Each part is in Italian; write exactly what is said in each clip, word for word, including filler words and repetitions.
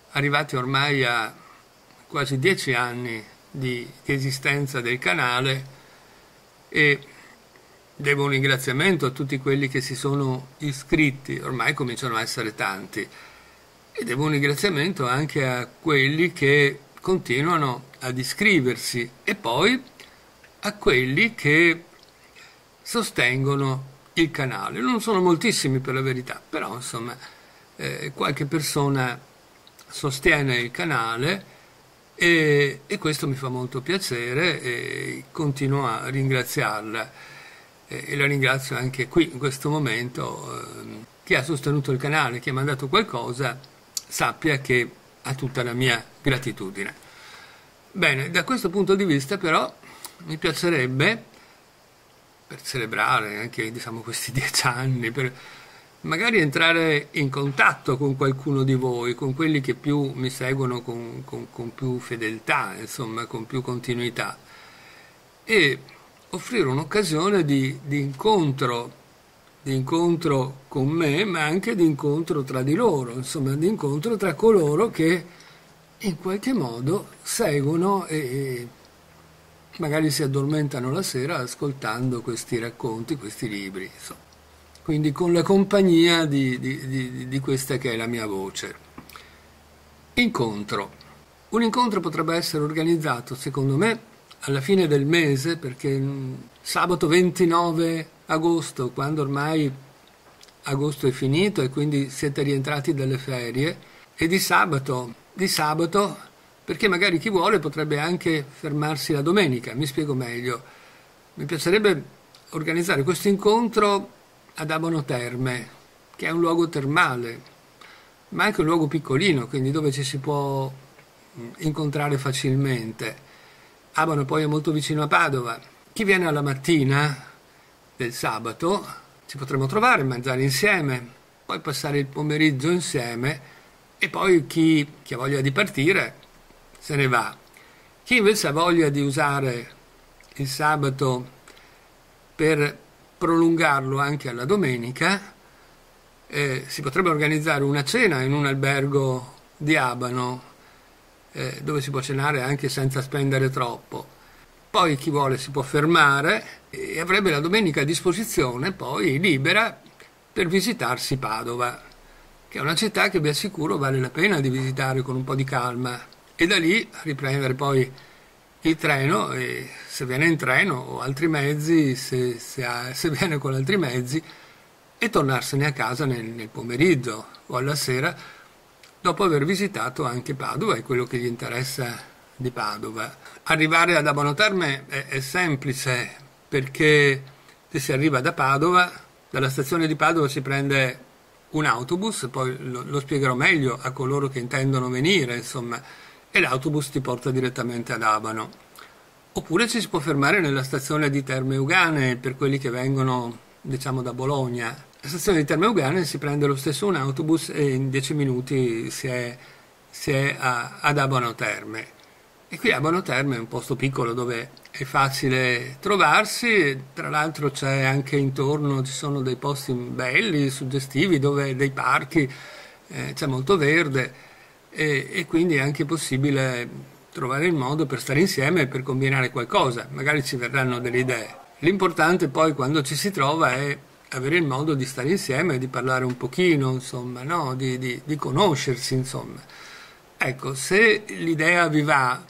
arrivati ormai a quasi dieci anni di, di esistenza del canale, e devo un ringraziamento a tutti quelli che si sono iscritti, ormai cominciano a essere tanti, e devo un ringraziamento anche a quelli che continuano ad iscriversi, e poi a quelli che sostengono il canale. Non sono moltissimi, per la verità, però insomma eh, qualche persona sostiene il canale, e, e questo mi fa molto piacere e continuo a ringraziarla, e, e la ringrazio anche qui in questo momento. Eh, chi ha sostenuto il canale, chi ha mandato qualcosa, sappia che ha tutta la mia gratitudine. Bene, da questo punto di vista però mi piacerebbe, per celebrare anche, diciamo, questi dieci anni, per magari entrare in contatto con qualcuno di voi, con quelli che più mi seguono con, con, con più fedeltà, insomma, con più continuità, e offrire un'occasione di, di incontro, di incontro con me, ma anche di incontro tra di loro, insomma, di incontro tra coloro che in qualche modo seguono e, e magari si addormentano la sera ascoltando questi racconti, questi libri, insomma. Quindi con la compagnia di, di, di, di questa che è la mia voce. Incontro. Un incontro potrebbe essere organizzato, secondo me, alla fine del mese, perché sabato ventinove agosto, quando ormai agosto è finito e quindi siete rientrati dalle ferie, e di sabato, di sabato, perché magari chi vuole potrebbe anche fermarsi la domenica. Mi spiego meglio. Mi piacerebbe organizzare questo incontro ad Abano Terme, che è un luogo termale, ma anche un luogo piccolino, quindi dove ci si può incontrare facilmente. Abano poi è molto vicino a Padova. Chi viene alla mattina del sabato ci potremo trovare, mangiare insieme, poi passare il pomeriggio insieme, e poi chi, chi ha voglia di partire se ne va. Chi invece ha voglia di usare il sabato per prolungarlo anche alla domenica, eh, si potrebbe organizzare una cena in un albergo di Abano, eh, dove si può cenare anche senza spendere troppo. Poi chi vuole si può fermare e avrebbe la domenica a disposizione, poi libera, per visitarsi Padova, che è una città che vi assicuro vale la pena di visitare con un po' di calma, e da lì riprendere poi il treno, e se viene in treno o altri mezzi, se, se, ha, se viene con altri mezzi, e tornarsene a casa nel, nel pomeriggio o alla sera, dopo aver visitato anche Padova e quello che gli interessa di Padova. Arrivare ad Abano Terme è, è semplice, perché se si arriva da Padova, dalla stazione di Padova si prende un autobus, poi lo, lo spiegherò meglio a coloro che intendono venire, insomma, e l'autobus ti porta direttamente ad Abano. Oppure ci si può fermare nella stazione di Terme Euganee per quelli che vengono, diciamo, da Bologna. La stazione di Terme Euganee si prende lo stesso un autobus e in dieci minuti si è, si è a, ad Abano Terme. E qui Abano Terme è un posto piccolo dove è facile trovarsi, tra l'altro c'è anche intorno, ci sono dei posti belli, suggestivi, dove dei parchi, eh, c'è molto verde. E, e quindi è anche possibile trovare il modo per stare insieme e per combinare qualcosa. Magari ci verranno delle idee. L'importante poi, quando ci si trova, è avere il modo di stare insieme, di parlare un pochino, insomma, no? di, di, di conoscersi, insomma. Ecco, se l'idea vi va,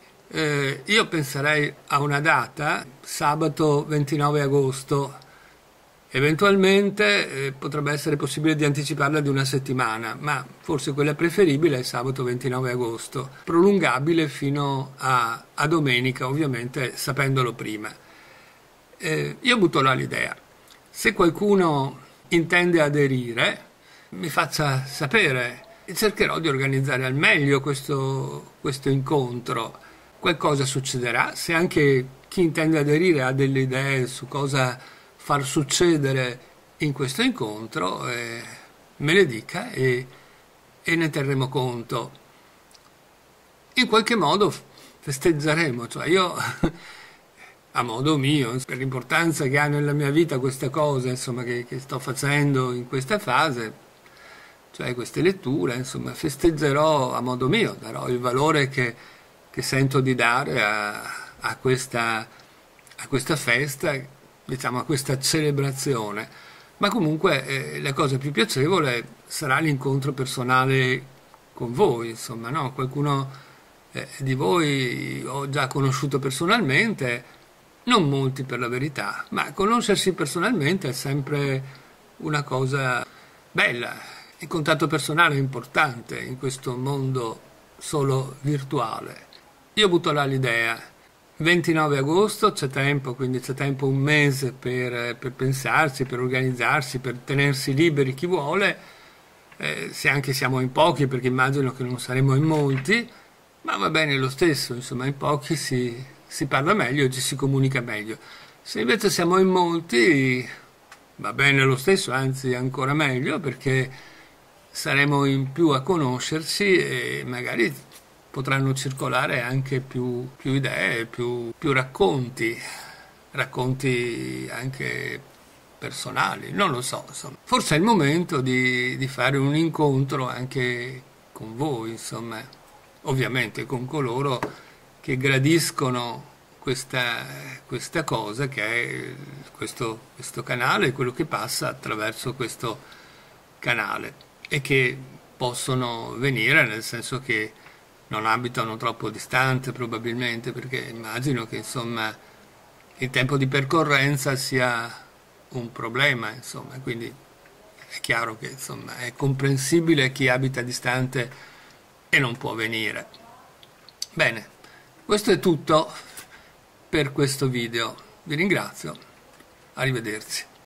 eh, io penserei a una data, sabato ventinove agosto. Eventualmente eh, potrebbe essere possibile di anticiparla di una settimana, ma forse quella preferibile è sabato ventinove agosto, prolungabile fino a, a domenica, ovviamente sapendolo prima. Eh, io butto là l'idea. Se qualcuno intende aderire, mi faccia sapere e cercherò di organizzare al meglio questo, questo incontro. Qualcosa succederà, se anche chi intende aderire ha delle idee su cosa far succedere in questo incontro, eh, me le dica e, e ne terremo conto. In qualche modo festeggeremo, cioè io a modo mio, per l'importanza che ha nella mia vita questa cosa, insomma, che, che sto facendo in questa fase, cioè queste letture, insomma, festeggerò a modo mio, darò il valore che, che sento di dare a, a questa, a questa festa, diciamo a questa celebrazione. Ma comunque eh, la cosa più piacevole sarà l'incontro personale con voi, insomma, no? Qualcuno eh, di voi ho già conosciuto personalmente, non molti per la verità, ma conoscersi personalmente è sempre una cosa bella. Il contatto personale è importante in questo mondo solo virtuale. Io butto là l'idea. ventinove agosto c'è tempo, quindi c'è tempo un mese per, per pensarsi, per organizzarsi, per tenersi liberi chi vuole, eh, se anche siamo in pochi, perché immagino che non saremo in molti, ma va bene lo stesso, insomma in pochi si, si parla meglio e ci si comunica meglio. Se invece siamo in molti va bene lo stesso, anzi ancora meglio, perché saremo in più a conoscerci e magari potranno circolare anche più, più idee, più, più racconti, racconti anche personali, non lo so, insomma. Forse è il momento di, di fare un incontro anche con voi, insomma, ovviamente con coloro che gradiscono questa, questa cosa che è questo, questo canale, quello che passa attraverso questo canale e che possono venire, nel senso che non abitano troppo distante probabilmente, perché immagino che insomma il tempo di percorrenza sia un problema, insomma, quindi è chiaro che insomma è comprensibile chi abita distante e non può venire. Bene, questo è tutto per questo video. Vi ringrazio. Arrivederci.